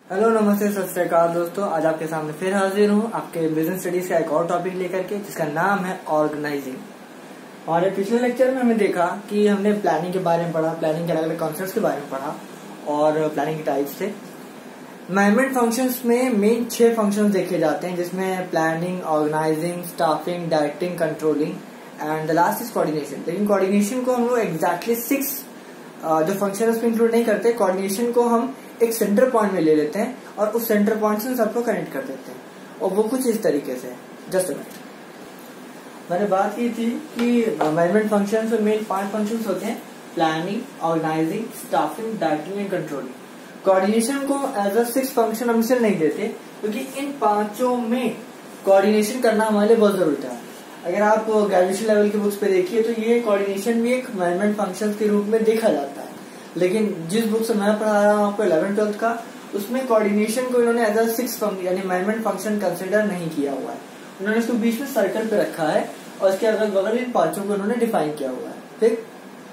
Hello, नमस्ते, सत श्री अकाल दोस्तों। आज आपके सामने फिर हाजिर हूँ आपके बिजनेस स्टडीज का एक और टॉपिक लेकर के, जिसका नाम है ऑर्गेनाइजिंग। हमारे पिछले लेक्चर में हमने देखा कि हमने प्लानिंग के बारे में पढ़ा, प्लानिंग के अलग अलग कॉन्सेप्ट्स के बारे में पढ़ा और प्लानिंग के टाइप्स से। मैनेजमेंट फंक्शंस में मेन 6 फंक्शंस देखे जाते हैं, जिसमें planning, organising, staffing, directing, controlling and the last is coordination. लेकिन कोऑर्डिनेशन को हम लोग एग्जैक्टली 6 जो फंक्शन उसमें इंक्लूड नहीं करते। कोऑर्डिनेशन को हम एक सेंटर पॉइंट में ले लेते हैं और उस सेंटर पॉइंट से सबको कनेक्ट कर देते हैं, और वो कुछ इस तरीके से। जस्ट अ मिनट, मैंने बात की थी कि मैनेजमेंट फंक्शंस में मेन 5 फंक्शंस होते हैं: planning, organising, staffing, directing and controlling. Coordination को एज अ 6 फंक्शन हम इसे नहीं देते, क्योंकि इन 5 में कोऑर्डिनेशन करना हमारे लिए बहुत जरूरी है। अगर आप ग्रेजुएशन लेवल की बुक्स पे देखिए तो ये कोऑर्डिनेशन भी एक मैनेजमेंट फंक्शन के रूप में देखा जाता है। लेकिन जिस बुक से मैं पढ़ा रहा हूँ आपको 11th-12th का, उसमें कोऑर्डिनेशन को इन्होंने एज अ 6 फंक्शन यानी मैनेजमेंट फंक्शन कंसिडर नहीं किया हुआ है। उन्होंने इसको बीच में सर्कल पे रखा है और इसके अगल बगल इन 5 को उन्होंने डिफाइन किया हुआ है। ठीक,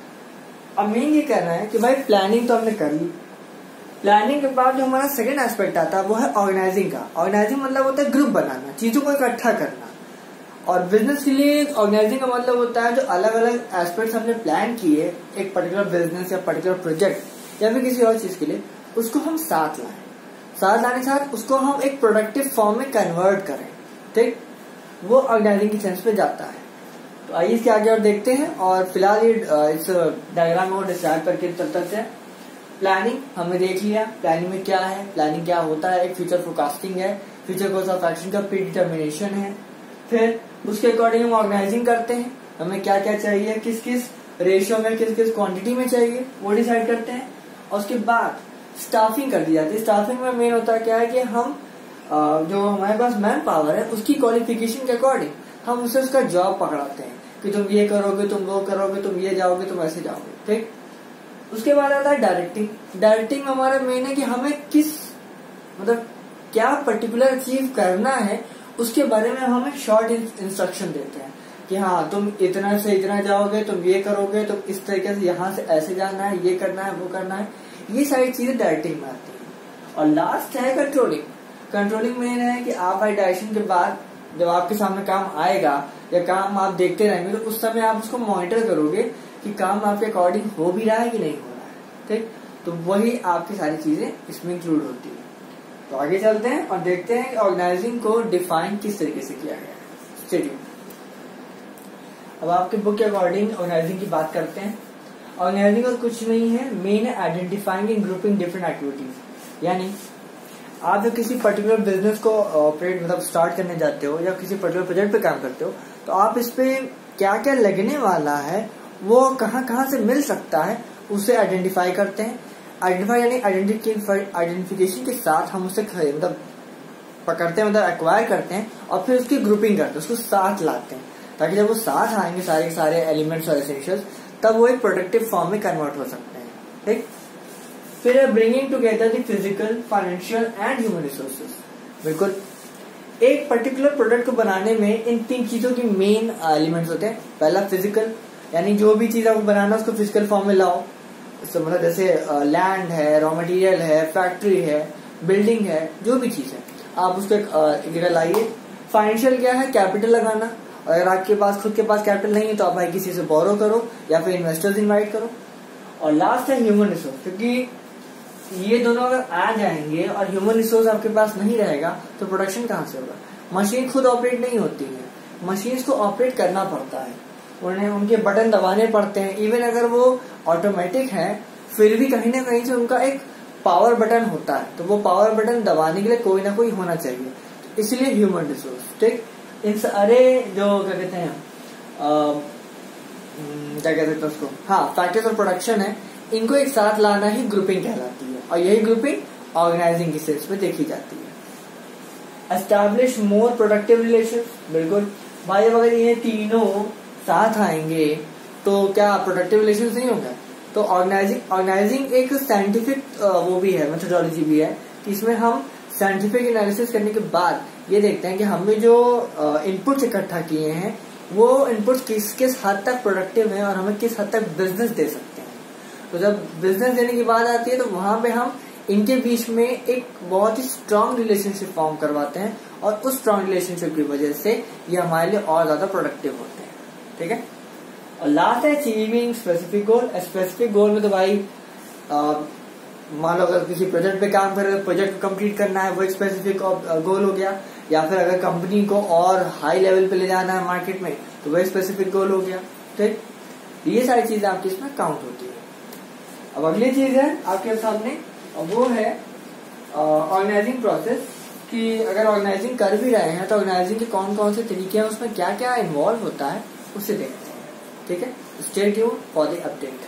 अब मेन ये कहना है कि भाई प्लानिंग तो हमने कर ली। प्लानिंग के बाद जो हमारा सेकेंड एस्पेक्ट आता है वो है ऑर्गेनाइजिंग का। ऑर्गेनाइजिंग मतलब होता है ग्रुप बनाना, चीजों को इकट्ठा करना। और बिजनेस के लिए ऑर्गेनाइजिंग का मतलब होता है जो अलग अलग एस्पेक्ट्स हमने प्लान किए एक पर्टिकुलर बिजनेस या पर्टिकुलर प्रोजेक्ट या फिर किसी और चीज के लिए, उसको हम साथ लाएं। साथ लाने के साथ उसको हम एक प्रोडक्टिव फॉर्म में कन्वर्ट करें। ठीक, वो ऑर्गेनाइजिंग की सेंस में जाता है। तो आइए इसके आगे और देखते हैं। और फिलहाल ये इस डायग्राम को डिस्क्राइब करके चलते हैं। प्लानिंग हमने देख लिया, प्लानिंग में क्या है, प्लानिंग क्या होता है। एक फ्यूचर फोरकास्टिंग है, फ्यूचर कोर्स ऑफ एक्शन का प्री डिटर्मिनेशन है। फिर उसके अकॉर्डिंग हम ऑर्गेनाइजिंग करते हैं, हमें क्या क्या चाहिए, किस किस रेशियो में, किस किस क्वांटिटी में चाहिए, वो डिसाइड करते हैं। और उसके बाद स्टाफिंग कर दी जाती है। स्टाफिंग में मेन होता है क्या है कि हम जो हमारे पास मैन पावर है उसकी क्वालिफिकेशन के अकॉर्डिंग हम उसे उसका जॉब पकड़ाते हैं कि तुम ये करोगे, तुम वो करोगे, तुम ये जाओगे, तुम ऐसे जाओगे। ठीक, उसके बाद आता है डायरेक्टिंग। डायरेक्टिंग हमारा मेन है कि हमें किस मतलब क्या पर्टिकुलर अचीव करना है उसके बारे में हम एक शॉर्ट इंस्ट्रक्शन देते हैं कि हाँ तुम इतना से इतना जाओगे, तुम ये करोगे, तुम इस तरीके से यहाँ से ऐसे जाना है, ये करना है, वो करना है। ये सारी चीजें डायरेक्टिंग में आती है। और लास्ट है कंट्रोलिंग। कंट्रोलिंग में है कि आप डायरेक्शन के बाद जब आपके सामने काम आएगा या काम आप देखते रहेंगे तो उस समय आप उसको मॉनिटर करोगे कि काम आपके अकॉर्डिंग हो भी रहा है कि नहीं हो रहा है। ठीक, तो वही आपकी सारी चीजें इसमें इंक्लूड होती है। तो आगे चलते हैं और देखते हैं कि ऑर्गेनाइजिंग को डिफाइन किस तरीके से किया गया है। चलिए अब आपके बुक के अकॉर्डिंग ऑर्गेनाइजिंग की बात करते हैं। ऑर्गेनाइजिंग और कुछ नहीं है, मेन है identifying and grouping different activities. यानी आप जो किसी पर्टिकुलर बिजनेस को ऑपरेट मतलब स्टार्ट करने जाते हो या किसी पर्टिकुलर प्रोजेक्ट पे काम करते हो तो आप इस पे क्या क्या लगने वाला है, वो कहाँ कहाँ से मिल सकता है, उसे आइडेंटिफाई करते हैं। आइडेंटिफाई यानी आइडेंटिफिकेशन के साथ हम उसे मतलब पकड़ते हैं, मतलब एक्वायर करते हैं और फिर उसकी ग्रुपिंग करते हैं, उसको साथ लाते हैं, ताकि जब वो साथ आएंगे सारे के सारे एलिमेंट्स और एसेंशियल्स, तब वो एक प्रोडक्टिव फॉर्म में कन्वर्ट हो सकते हैं। ठीक, फिर bringing together the physical, financial and human resources. बिल्कुल, एक पर्टिकुलर प्रोडक्ट को बनाने में इन 3 चीजों की मेन एलिमेंट्स होते हैं। पहला फिजिकल, यानी जो भी चीज आपको बनाना उसको फिजिकल फॉर्म में लाओ। तो मतलब जैसे लैंड है, रॉ मटेरियल है, फैक्ट्री है, बिल्डिंग है, जो भी चीज है आप उसको एक जगह लाइए। फाइनेंशियल क्या है, कैपिटल लगाना। अगर आपके पास खुद के पास कैपिटल नहीं है तो आप भाई किसी से बोरो करो या फिर इन्वेस्टर्स इनवाइट करो। और लास्ट है ह्यूमन रिसोर्स, क्योंकि ये दोनों अगर आ जाएंगे और ह्यूमन रिसोर्स आपके पास नहीं रहेगा तो प्रोडक्शन कहाँ से होगा। मशीन खुद ऑपरेट नहीं होती है, मशीन को ऑपरेट करना पड़ता है, उन्हें उनके बटन दबाने पड़ते हैं। इवन अगर वो ऑटोमेटिक है फिर भी कहीं ना कहीं से उनका एक पावर बटन होता है, तो वो पावर बटन दबाने के लिए कोई ना कोई होना चाहिए, इसलिए ह्यूमन रिसोर्स। ठीक, इन सारे जो क्या कहते हैं उसको, हाँ, फैक्टर्स और प्रोडक्शन है, इनको एक साथ लाना ही ग्रुपिंग कहलाती है। और यही ग्रुपिंग ऑर्गेनाइजिंग की सेंस में देखी जाती है। Establish more productive relation. बिल्कुल भाई, अगर ये तीनों साथ आएंगे तो क्या प्रोडक्टिव रिलेशन नहीं होगा। तो ऑर्गेनाइजिंग एक साइंटिफिक वो भी है, मेथोडोलॉजी भी है कि इसमें हम साइंटिफिक एनालिसिस करने के बाद ये देखते हैं कि हमने जो इनपुट्स इकट्ठा किए हैं वो इनपुट्स किस किस हद तक प्रोडक्टिव है और हमें किस हद तक बिजनेस दे सकते हैं। तो जब बिजनेस देने की बात आती है तो वहां पे हम इनके बीच में एक बहुत ही स्ट्रांग रिलेशनशिप फॉर्म करवाते हैं, और उस स्ट्रांग रिलेशनशिप की वजह से ये हमारे लिए और ज्यादा प्रोडक्टिव होते हैं। ठीक है। और लास्ट है achieving specific goal. Specific goal में तो भाई मान लो अगर किसी प्रोजेक्ट पे काम कर रहे हो, प्रोजेक्ट को कंप्लीट करना है, वो एक स्पेसिफिक गोल हो गया। या फिर अगर कंपनी को और हाई लेवल पे ले जाना है मार्केट में, तो वो स्पेसिफिक गोल हो गया। ठीक, ये सारी चीजें आपकी इसमें काउंट होती है। अब अगली चीज है आपके सामने, वो है ऑर्गेनाइजिंग प्रोसेस, कि अगर ऑर्गेनाइजिंग कर भी रहे हैं तो ऑर्गेनाइजिंग के कौन कौन से तरीके हैं, उसमें क्या क्या इन्वॉल्व होता है, उससे देखते हैं। ठीक है, stay tuned for the update.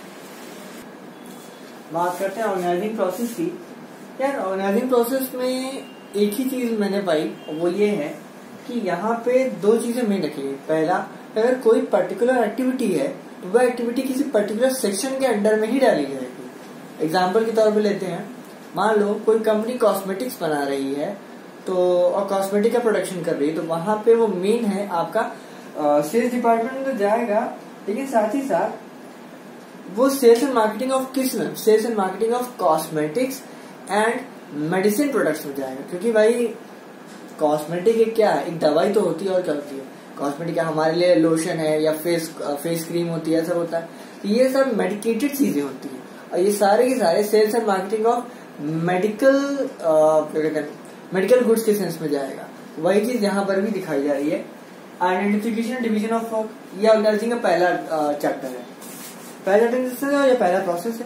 बात करते हैं ऑर्गेनाइजिंग प्रोसेस की। यार ऑर्गेनाइजिंग प्रोसेस में एक ही चीज मैंने पाई, वो ये है कि यहाँ पे दो चीजें मेन रखी। पहला, अगर कोई पर्टिकुलर एक्टिविटी है तो वह एक्टिविटी किसी पर्टिकुलर सेक्शन के अंडर में ही डाली जाएगी। एग्जाम्पल के तौर पे लेते हैं, मान लो कोई कंपनी कॉस्मेटिक्स बना रही है तो, और कॉस्मेटिक का प्रोडक्शन कर रही है, तो वहां पे वो मेन है आपका सेल्स डिपार्टमेंट में तो जाएगा, लेकिन साथ ही साथ वो सेल्स एंड मार्केटिंग ऑफ किस में, sales and marketing of cosmetics and medicine products में जाएगा। क्योंकि भाई कॉस्मेटिक एक क्या है, एक दवाई तो होती है, और क्या होती है कॉस्मेटिक, हमारे लिए लोशन है या फेस क्रीम होती है, सब होता है। तो ये सब मेडिकेटेड चीजें होती है, और ये सारे के सारे sales and marketing of medical क्या कहते हैं, मेडिकल गुड्स के सेंस में जाएगा। वही चीज यहाँ पर भी दिखाई जा रही है। आइडेंटिफिकेशन डिवीजन ऑफ वर्क, ये ऑर्गेनाइजिंग का पहला चैप्टर है, पहला टेंशन है या पहला प्रोसेस है।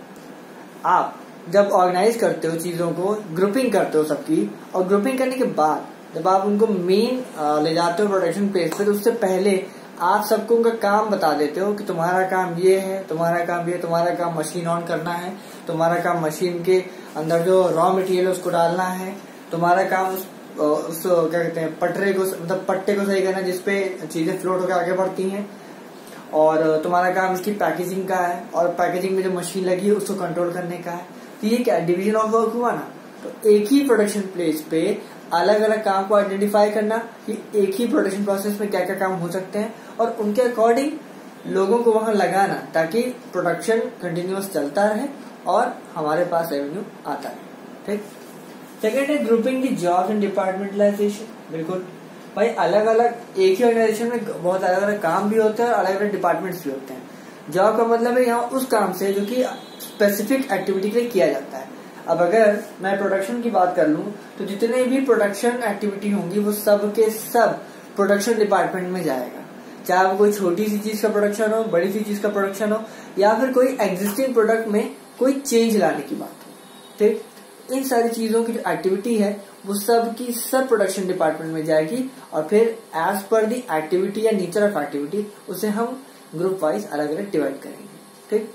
आप जब ऑर्गेनाइज करते हो चीजों को, ग्रुपिंग करते हो सबकी, और ग्रुपिंग करने के बाद जब आप उनको मेन ले जाते हो प्रोडक्शन पेज पे, तो उससे पहले आप सबको उनका काम बता देते हो कि तुम्हारा काम ये है, तुम्हारा काम ये, तुम्हारा काम मशीन ऑन करना है, तुम्हारा काम मशीन के अंदर जो रॉ मटेरियल है उसको डालना है, तुम्हारा काम उस क्या कहते हैं पटरे को, मतलब पट्टे को सही करना जिसपे चीजें फ्लोट होकर आगे बढ़ती हैं, और तुम्हारा काम इसकी पैकेजिंग का है, और पैकेजिंग में जो मशीन लगी है उसको कंट्रोल करने का है। तो ये क्या डिवीजन ऑफ वर्क हुआ ना। तो एक ही प्रोडक्शन प्लेस पे अलग अलग काम को आइडेंटिफाई करना कि एक ही प्रोडक्शन प्रोसेस में क्या क्या काम हो सकते हैं, और उनके अकॉर्डिंग लोगों को वहां लगाना, ताकि प्रोडक्शन कंटिन्यूअस चलता रहे और हमारे पास रेवेन्यू आता है। ठीक। सेकेंड है grouping the jobs and departmentalization. बिल्कुल भाई, अलग अलग एक ही ऑर्गेनाइजेशन में बहुत अलग अलग काम भी होते हैं और अलग अलग डिपार्टमेंट्स भी होते हैं। जॉब का मतलब है यहाँ उस काम से जो कि स्पेसिफिक एक्टिविटी के लिए किया जाता है। अब अगर मैं प्रोडक्शन की बात कर लूं, तो जितने भी प्रोडक्शन एक्टिविटी होंगी वो सब के सब प्रोडक्शन डिपार्टमेंट में जाएगा। चाहे वो कोई छोटी सी चीज का प्रोडक्शन हो, बड़ी सी चीज का प्रोडक्शन हो, या फिर कोई एग्जिस्टिंग प्रोडक्ट में कोई चेंज लाने की बात हो। ठीक, इन सारी चीजों की जो एक्टिविटी है वो सब की सब प्रोडक्शन डिपार्टमेंट में जाएगी, और फिर एज पर दी एक्टिविटी या नेचर ऑफ एक्टिविटी उसे हम ग्रुप वाइज अलग अलग डिवाइड करेंगे। ठीक,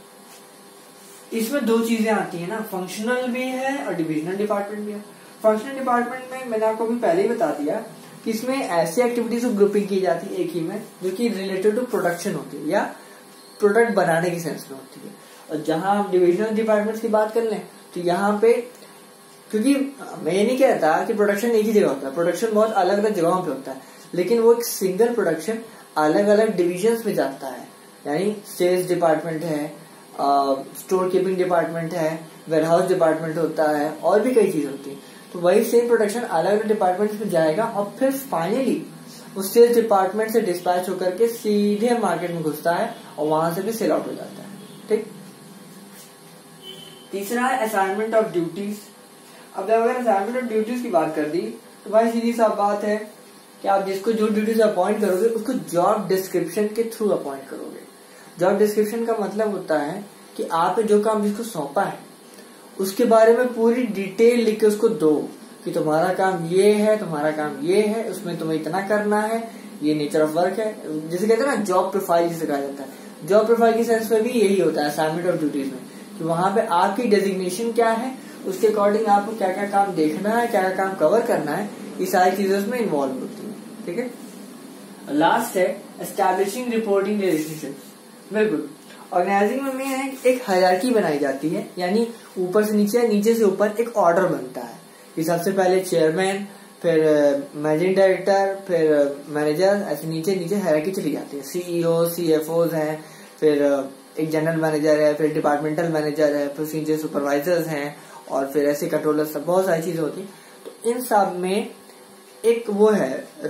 इसमें दो चीजें आती है ना, फंक्शनल भी है और डिविजनल डिपार्टमेंट भी है। फंक्शनल डिपार्टमेंट में मैंने आपको भी पहले ही बता दिया कि इसमें ऐसी एक्टिविटीज को ग्रुपिंग की जाती है एक ही में, जो कि रिलेटेड टू प्रोडक्शन होती है या प्रोडक्ट बनाने के सेंस में होती है। और जहां हम डिविजनल डिपार्टमेंट की बात कर लें, तो यहाँ पे, क्योंकि मैं ये नहीं कहता कि प्रोडक्शन एक ही जगह होता है, प्रोडक्शन बहुत अलग अलग जगहों पे होता है, लेकिन वो एक सिंगल प्रोडक्शन अलग अलग डिविजन्स में जाता है। यानी सेल्स डिपार्टमेंट है, स्टोर कीपिंग डिपार्टमेंट है, वेयरहाउस डिपार्टमेंट होता है, और भी कई चीज होती है। तो वही सेम प्रोडक्शन अलग अलग डिपार्टमेंट्स में जाएगा, और फिर फाइनली उस सेल्स डिपार्टमेंट से डिस्पैच होकर के सीधे मार्केट में घुसता है, और वहां से भी सेल आउट हो जाता है। ठीक। तीसरा है असाइनमेंट ऑफ ड्यूटीज। अब अगर असाइनमेंट ऑफ ड्यूटीज की बात कर दी, तो भाई सीधी सा बात है कि आप जिसको जो ड्यूटीज अपॉइंट करोगे उसको जॉब डिस्क्रिप्शन के थ्रू अपॉइंट करोगे। जॉब डिस्क्रिप्शन का मतलब होता है कि आपने जो काम जिसको सौंपा है उसके बारे में पूरी डिटेल लिख के उसको दो, कि तुम्हारा काम ये है, तुम्हारा काम ये है, उसमें तुम्हें इतना करना है, ये नेचर ऑफ वर्क है। जिसे कहते हैं ना जॉब प्रोफाइल, जिसे कहा जाता है। जॉब प्रोफाइल की सेंस में भी यही होता है असाइनमेंट ऑफ ड्यूटीज में, कि वहां पे आपकी डेजिग्नेशन क्या है, उसके अकॉर्डिंग आपको क्या क्या काम देखना है, क्या क्या काम कवर करना है, ये सारी चीजें उसमें इन्वॉल्व होती है। ठीक है। लास्ट है एस्टैब्लिशिंग रिपोर्टिंग रिलेशनशिप्स। बिल्कुल, ऑर्गेनाइजिंग में है एक हायरार्की बनाई जाती है, यानी ऊपर से नीचे, नीचे से ऊपर एक ऑर्डर बनता है कि सबसे पहले चेयरमैन, फिर मैनेजिंग डायरेक्टर, फिर मैनेजर, ऐसे नीचे नीचे हायरार्की चली जाती है। सीईओ, सीएफओज हैं, फिर एक जनरल मैनेजर है, फिर डिपार्टमेंटल मैनेजर है, फिर नीचे सुपरवाइजर्स हैं, और फिर ऐसे कंट्रोलर सब बहुत सारी चीजें होती। तो इन सब में एक वो है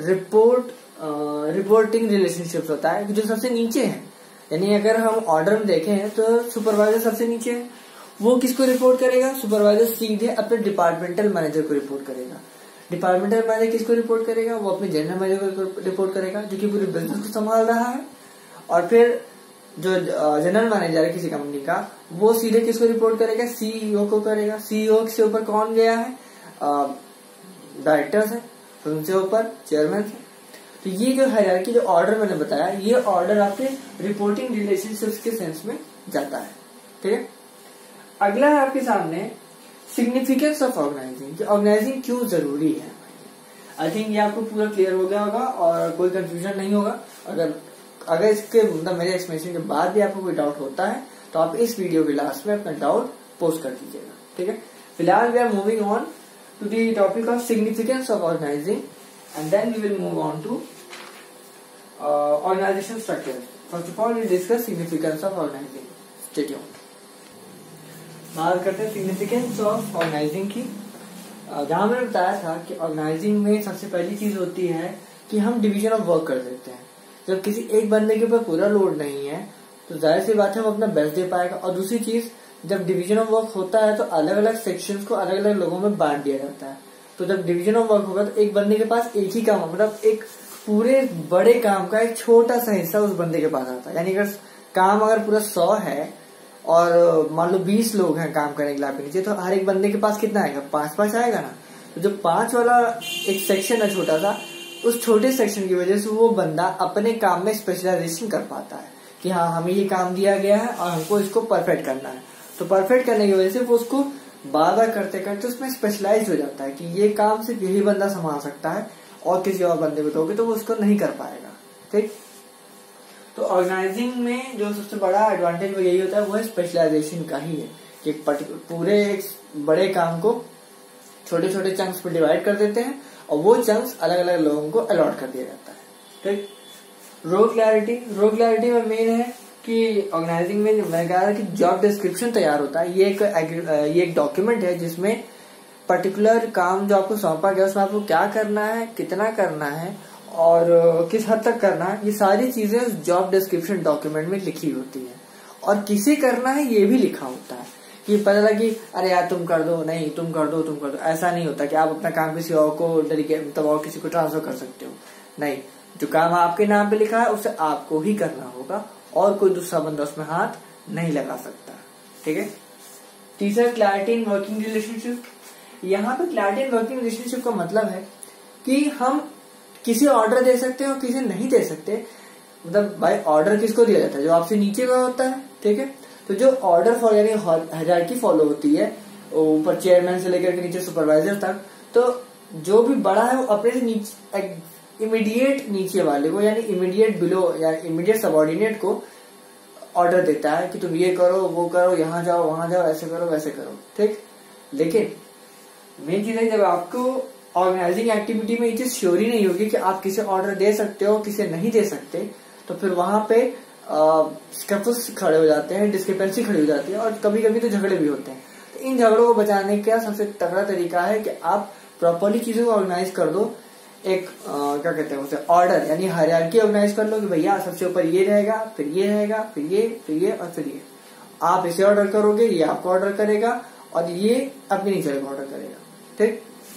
रिपोर्टिंग रिलेशनशिप होता है जो सबसे नीचे है। यानी अगर हम ऑर्डर में देखें तो सुपरवाइजर सबसे नीचे है, वो किसको रिपोर्ट करेगा? सुपरवाइजर सीधे अपने डिपार्टमेंटल मैनेजर को रिपोर्ट करेगा। डिपार्टमेंटल मैनेजर किसको रिपोर्ट करेगा? वो अपने जनरल मैनेजर को रिपोर्ट करेगा जो कि पूरे बिजनेस को संभाल रहा है। और फिर जो जनरल मैनेजर है किसी कंपनी का, वो सीधे किसको रिपोर्ट करेगा? सीईओ को करेगा। सीईओ से ऊपर कौन गया है? डायरेक्टर्स है, फिर उनसे ऊपर चेयरमैन है। तो ये जो हायरार्की जो ऑर्डर मैंने बताया, ये ऑर्डर आपके रिपोर्टिंग रिलेशनशिप्स के सेंस में जाता है। ठीक है, अगला है आपके सामने सिग्निफिकेंस ऑफ ऑर्गेनाइजिंग, कि ऑर्गेनाइजिंग क्यों जरूरी है। आई थिंक ये आपको पूरा क्लियर हो गया होगा और कोई कंफ्यूजन नहीं होगा। अगर इसके मतलब मेरे एक्सप्लेनेशन के बाद भी आपको कोई डाउट होता है तो आप इस वीडियो के लास्ट में अपना डाउट पोस्ट कर दीजिएगा। ठीक है, फिलहाल we are moving on to the topic of significance of organizing and then we will move on to organization structure. First of all we discuss significance of organizing. Stay tuned. बात करते हैं significance of organising की। जहां मैंने बताया था कि organising में सबसे पहली चीज होती है कि हम डिवीजन ऑफ वर्क कर देते हैं। जब किसी एक बंदे के ऊपर पूरा लोड नहीं है तो जाहिर सी बात है वो अपना बेस्ट दे पाएगा। और दूसरी चीज, जब डिवीजन ऑफ वर्क होता है तो अलग अलग सेक्शंस को अलग अलग लोगों में बांट दिया जाता है। तो जब डिवीजन ऑफ वर्क होगा तो एक बंदे के पास एक ही काम, मतलब एक पूरे बड़े काम का एक छोटा सा हिस्सा उस बंदे के पास आता है। यानी अगर काम पूरा 100 है और मान लो 20 लोग हैं काम करने के लिए आपके नीचे, तो हर एक बंदे के पास कितना आएगा? 5-5 आएगा ना। तो जो 5 वाला एक सेक्शन है छोटा सा, उस छोटे सेक्शन की वजह से वो बंदा अपने काम में स्पेशलाइजेशन कर पाता है कि हाँ हमें ये काम दिया गया है और हमको इसको परफेक्ट करना है। तो परफेक्ट करने की वजह से वो उसको बार बार करते करते उसमें स्पेशलाइज हो जाता है कि ये काम सिर्फ यही बंदा संभाल सकता है और किसी और बंदे को दोगे तो वो उसको नहीं कर पाएगा। ठीक, तो ऑर्गेनाइजिंग में जो सबसे बड़ा एडवांटेज वो यही होता है, वो है स्पेशलाइजेशन का ही है कि पूरे एक बड़े काम को छोटे छोटे चंक्स में डिवाइड कर देते हैं और वो चंक्स अलग अलग लोगों को अलॉट कर दिया जाता है। ठीक, रोल क्लैरिटी में मेन है कि ऑर्गेनाइजिंग में मैंने कहा कि जॉब डिस्क्रिप्शन तैयार होता है। ये एक डॉक्यूमेंट है जिसमें पर्टिकुलर काम जो आपको सौंपा गया उसमें आपको क्या करना है, कितना करना है और किस हद तक करना है, ये सारी चीजें उस जॉब डिस्क्रिप्शन डॉक्यूमेंट में लिखी होती है। और किसे करना है ये भी लिखा होता है कि पता लगा कि अरे यार तुम कर दो, नहीं तुम कर दो। ऐसा नहीं होता कि आप अपना काम किसी और को डेलीगेट मतलब और किसी को ट्रांसफर कर सकते हो। नहीं, जो काम आपके नाम पे लिखा है उसे आपको ही करना होगा और कोई दूसरा बंदा उसमें हाथ नहीं लगा सकता। ठीक है, तीसरा क्लैरिटी इन वर्किंग रिलेशनशिप। यहाँ पे क्लैरिटी इन वर्किंग रिलेशनशिप का मतलब है कि हम किसी ऑर्डर दे सकते हैं और किसी नहीं दे सकते। मतलब भाई ऑर्डर किसको दिया जाता है? जो आपसे नीचे का होता है। ठीक है, तो जो ऑर्डर फॉलो यानी हायरार्की फॉलो होती है ऊपर चेयरमैन से लेकर के नीचे सुपरवाइजर तक, तो जो भी बड़ा है वो अपने से नीचे इमीडिएट नीचे वाले को यानी इमीडिएट बिलो या इमीडिएट सबऑर्डिनेट को ऑर्डर देता है कि तुम ये करो, वो करो, यहाँ जाओ, वहां जाओ, ऐसे करो, वैसे करो। ठीक, लेकिन मेन चीज है जब आपको ऑर्गेनाइजिंग एक्टिविटी में ये चीज श्योर ही नहीं होगी कि आप किसे ऑर्डर दे सकते हो, किसे नहीं दे सकते, तो फिर वहां पे स्कैफल्स खड़े हो जाते हैं, डिस्क्रिपेंसी खड़ी हो जाती है और कभी कभी तो झगड़े भी होते हैं। तो इन झगड़ों को बचाने का सबसे तगड़ा तरीका है कि आप प्रॉपरली चीजों को ऑर्गेनाइज कर दो। एक क्या कहते हैं उसे, ऑर्डर यानी हायरार्की ऑर्गेनाइज कर लो कि भैया सबसे ऊपर ये रहेगा, फिर ये रहेगा, फिर ये और फिर ये। आप इसे ऑर्डर करोगे, ये आपको ऑर्डर करेगा और ये अपने नीचे को ऑर्डर करेगा। ठीक,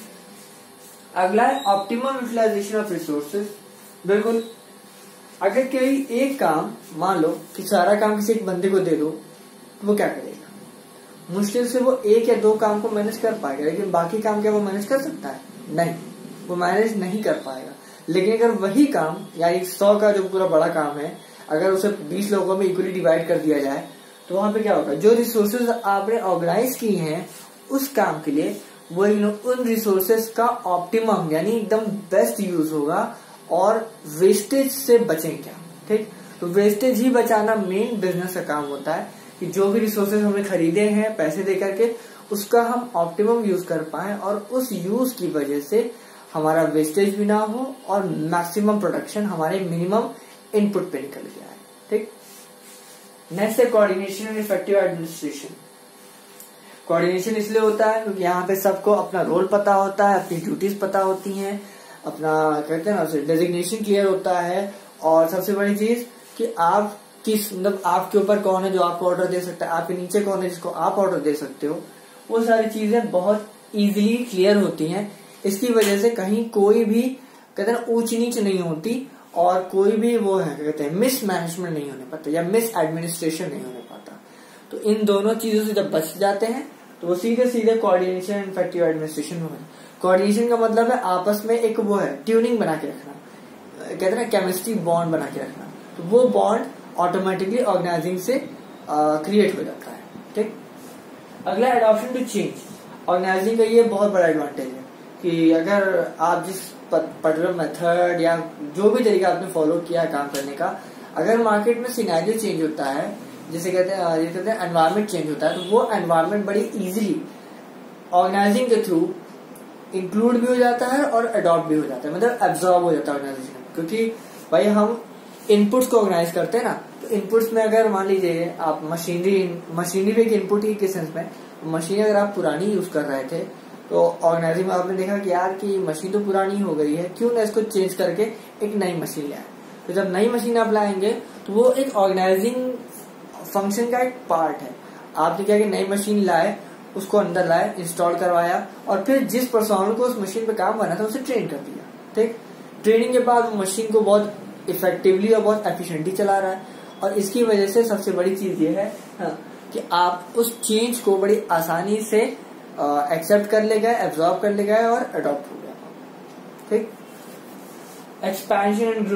अगला है ऑप्टिमम यूटिलाइजेशन ऑफ रिसोर्सेज। बिल्कुल, अगर कोई एक काम मान लो कि सारा काम किसी एक बंदे को दे दो तो वो क्या करेगा? मुश्किल से वो 1 या 2 काम को मैनेज कर पाएगा, लेकिन बाकी काम क्या वो मैनेज कर सकता है? नहीं, वो मैनेज नहीं कर पाएगा। लेकिन अगर वही काम यानी 100 का जो पूरा बड़ा काम है अगर उसे 20 लोगों में इक्वली डिवाइड कर दिया जाए तो वहां पे क्या होगा? जो रिसोर्सेज आपने ऑर्गेनाइज किए हैं उस काम के लिए वो उन रिसोर्सेज का ऑप्टिमम यानी एकदम बेस्ट यूज होगा और वेस्टेज से बचेंगे। ठीक, तो वेस्टेज ही बचाना मेन बिजनेस का काम होता है कि जो भी रिसोर्सेज हमने खरीदे हैं पैसे दे करके उसका हम ऑप्टिमम यूज कर पाए और उस यूज की वजह से हमारा वेस्टेज भी ना हो और मैक्सिमम प्रोडक्शन हमारे मिनिमम इनपुट पे निकल के आए। ठीक, नेक्स्ट है coordination and effective administration. Coordination इसलिए होता है क्योंकि यहाँ पे सबको अपना रोल पता होता है, अपनी ड्यूटीज पता होती हैं, अपना कहते हैं ना डेजिग्नेशन क्लियर होता है, और सबसे बड़ी चीज कि आप किस मतलब आपके ऊपर कौन है जो आपको ऑर्डर दे सकता है, आपके नीचे कौन है जिसको आप ऑर्डर दे सकते हो, वो सारी चीजें बहुत इजीली क्लियर होती हैं। इसकी वजह से कहीं कोई भी कहते हैं ऊंच नीच नहीं होती, और कोई भी वो है कहते हैं मिस मैनेजमेंट नहीं होने पाता या मिस एडमिनिस्ट्रेशन नहीं होने पाता। तो इन दोनों चीजों से जब बच जाते हैं तो वो सीधे सीधे कोऑर्डिनेशन इफेक्टिव एडमिनिस्ट्रेशन में। कोऑर्डिनेशन का मतलब है आपस में एक वो है ट्यूनिंग बना के रखना, कहते हैं ना केमिस्ट्री बॉन्ड बना के रखना, तो वो बॉन्ड ऑटोमेटिकली ऑर्गेनाइजिंग से क्रिएट हो जाता है। ठीक, अगला एडॉप्शन टू चेंज। ऑर्गेनाइजिंग का ये बहुत बड़ा एडवांटेज है कि अगर आप जिस पर्टिकुलर मेथड या जो भी तरीका आपने फॉलो किया है काम करने का, अगर मार्केट में सिनेरियो चेंज होता है, जिसे कहते हैं एनवायरमेंट चेंज होता है, तो वो एनवायरमेंट बड़ी इजीली ऑर्गेनाइजिंग के थ्रू इंक्लूड भी हो जाता है और अडॉप्ट भी हो जाता है, मतलब एब्जॉर्ब हो जाता है ऑर्गेनाइजेशन। क्योंकि भाई हम इनपुट्स को ऑर्गेनाइज करते हैं ना, तो इनपुट्स में अगर मान लीजिए आप मशीनरी भी एक इनपुट ही किस सेंस में, मशीन अगर आप पुरानी यूज कर रहे थे तो ऑर्गेनाइजिंग में आपने देखा कि यार कि मशीन तो पुरानी हो गई है, क्यों ना इसको चेंज करके एक नई मशीन लाए। तो जब नई मशीन आप लाएंगे तो वो एक ऑर्गेनाइजिंग फंक्शन का एक पार्ट है। आपने क्या कि नई मशीन लाए, उसको अंदर लाए, इंस्टॉल करवाया, और फिर जिस पर्सन को उस मशीन पे काम करना था उसे ट्रेन कर दिया। ठीक, ट्रेनिंग के बाद वो मशीन को बहुत इफेक्टिवली और बहुत एफिशिएंटली चला रहा है, और इसकी वजह से सबसे बड़ी चीज ये है कि आप उस चेंज को बड़ी आसानी से एक्सेप्ट कर ले गए, एब्जॉर्ब कर ले गए और अडॉप्ट हो गया। ठीक, expansion and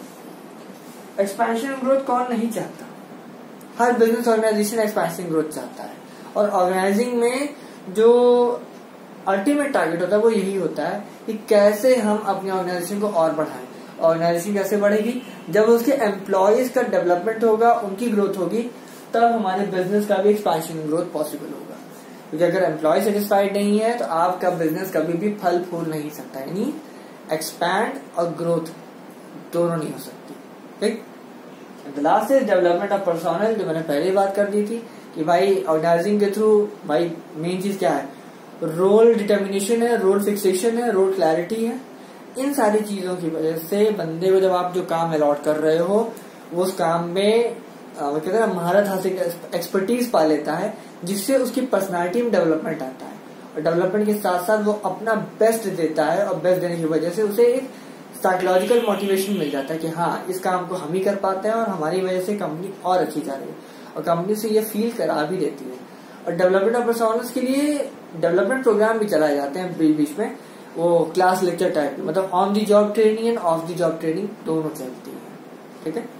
growth. Expansion and growth कौन नहीं चाहता? हर बिजनेस ऑर्गेनाइजेशन एक्सपेंशन ग्रोथ चाहता है, और ऑर्गेनाइजिंग में जो अल्टीमेट टारगेट होता है वो यही होता है कि कैसे हम अपनी ऑर्गेनाइजेशन को और बढ़ाएं। ऑर्गेनाइजेशन कैसे बढ़ेगी? जब उसके एम्प्लॉयज का डेवलपमेंट होगा, उनकी ग्रोथ होगी, तब हमारे बिजनेस का भी एक्सपेंशन ग्रोथ पॉसिबल होगा। क्योंकि अगर एम्प्लॉय सेटिस्फाइड नहीं है तो आपका बिजनेस कभी भी फल फूल नहीं सकता, यानी एक्सपैंड और ग्रोथ दोनों नहीं हो सकती। ठीक, the last is development of personal, जो मैंने पहले ही बात कर दी थी कि भाई ऑर्गेनाइजिंग के थ्रू भाई मेन चीज क्या है, रोल डिटर्मिनेशन है, रोल फिक्सेशन है, रोल क्लैरिटी है। इन सारी चीजों की वजह से बंदे को जब आप जो काम अलॉट कर रहे हो वो उस काम में कहते हैं महारत हासिल, एक्सपर्टीज पा लेता है, जिससे उसकी पर्सनालिटी में डेवलपमेंट आता है, और डेवलपमेंट के साथ साथ वो अपना बेस्ट देता है, और बेस्ट देने की वजह से उसे एक साइकोलॉजिकल मोटिवेशन मिल जाता है कि हाँ इस काम को हम ही कर पाते हैं, और हमारी वजह से कंपनी और अच्छी जा रही है, और कंपनी से ये फील करा भी देती है। और डेवलपमेंट ऑफ परफॉर्मेंस के लिए डेवलपमेंट प्रोग्राम भी चलाए जाते हैं बीच बीच में, वो क्लास लेक्चर टाइप, मतलब on the job training and off the job training दोनों चलती है। ठीक है,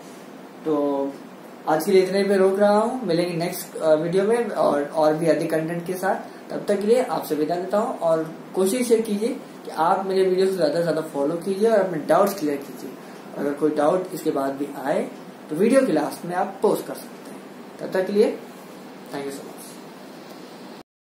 तो आज के लिए इतने पे रोक रहा हूँ, मिलेंगे नेक्स्ट वीडियो में और भी अधिक कंटेंट के साथ। तब तक के लिए आपसे विदा लेता हूँ, और कोशिश ये कीजिए कि आप मेरे वीडियो को ज्यादा से ज्यादा फॉलो कीजिए और अपने डाउट्स क्लियर कीजिए। अगर कोई डाउट इसके बाद भी आए तो वीडियो के लास्ट में आप पोस्ट कर सकते हैं। तब तक के लिए थैंक यू सो मच।